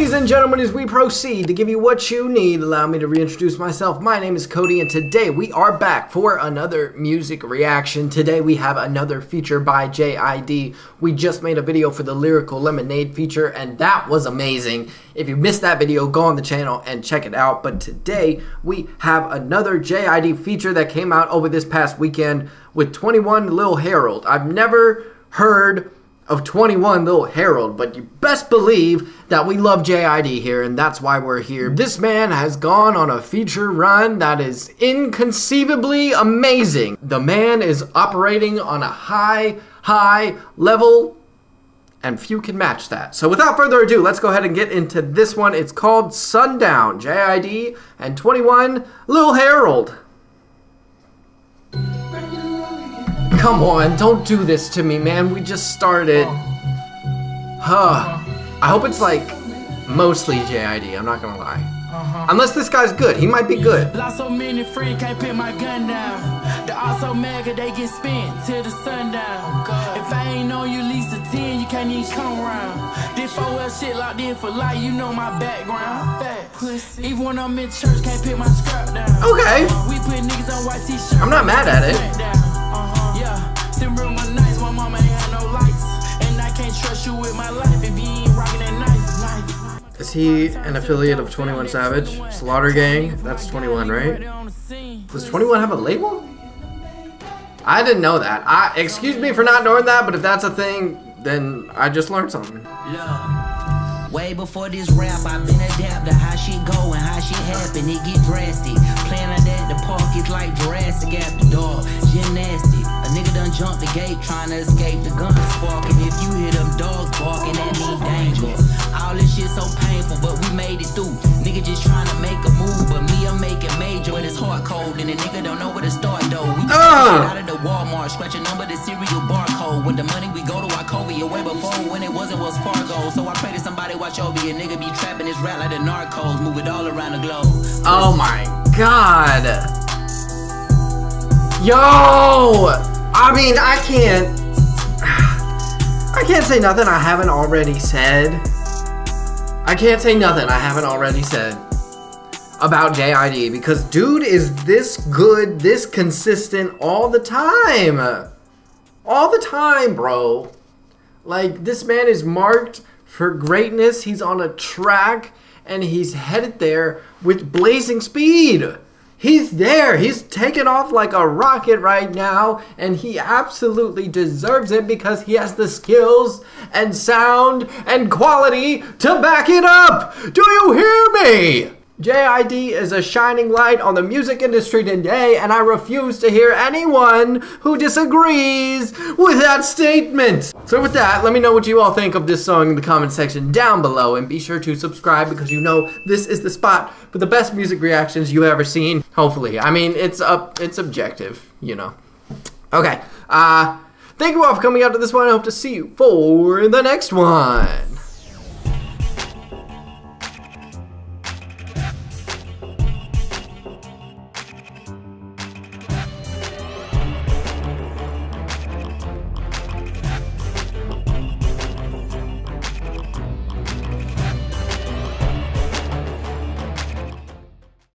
Ladies and gentlemen, as we proceed to give you what you need, allow me to reintroduce myself. My name is Cody, and today we are back for another music reaction. Today we have another feature by JID. We just made a video for the Lyrical Lemonade feature, and that was amazing. If you missed that video, go on the channel and check it out. But today we have another JID feature that came out over this past weekend with 21 Lil Harold. I've never heard of 21 Lil Harold, but you best believe that we love JID here, and that's why we're here. This man has gone on a feature run that is inconceivably amazing. The man is operating on a high level, and few can match that. So without further ado, let's go ahead and get into this one. It's called Sundown, JID and 21 Lil Harold. Come on, don't do this to me, man. We just started. I hope it's like mostly JID, I'm not gonna lie. Unless this guy's good, he might be good. Lost so many friends, can't put my gun down. They're all so mad, they get spent till the sundown. If I ain't know you at least a 10, you can't even come around. This 4L shit locked in for life, you know my background. Even when I'm in church, can't put my scrap down. Okay. We put niggas on white t-shirts. I'm not mad at it. My nights, my mama ain't had no lights, and I can't trust you with my life if you ain't rocking that knife. Is he an affiliate of 21 Savage? Slaughter Gang? That's 21, right? Does 21 have a label? I didn't know that. Excuse me for not knowing that, but if that's a thing, then I just learned something. Way before this rap, I've been adapted. How shit go and how shit happen, it get drastic. Playing like that, the park is like Jurassic after dark. Gymnastic, a nigga done jumped the gate trying to escape the gun sparking. If you hear them dogs barking, that mean danger. All this shit so painful, but we made it through. Nigga just trying to make a move, but me, I'm making major. But it's hard cold, and the nigga don't know where to start though. We out of the Walmart, scratch a number, the cereal barcode. With the money we go to Wachovia way before when it wasn't was Fargo. So I pray to somebody watch over you, nigga be trapping this rap like the narcos, move it all around the globe. Oh my god. Yo! I mean, I can't say nothing I haven't already said. I can't say nothing I haven't already said about JID, because dude is this good, this consistent all the time. All the time, bro. Like, this man is marked for greatness. He's on a track, and he's headed there with blazing speed. He's there. He's taking off like a rocket right now, and he absolutely deserves it because he has the skills and sound and quality to back it up. Do you hear me? JID is a shining light on the music industry today, and I refuse to hear anyone who disagrees with that statement. So with that, let me know what you all think of this song in the comment section down below, and be sure to subscribe because you know this is the spot for the best music reactions you've ever seen. Hopefully. I mean, it's objective, you know. Okay. Thank you all for coming out to this one. I hope to see you for the next one.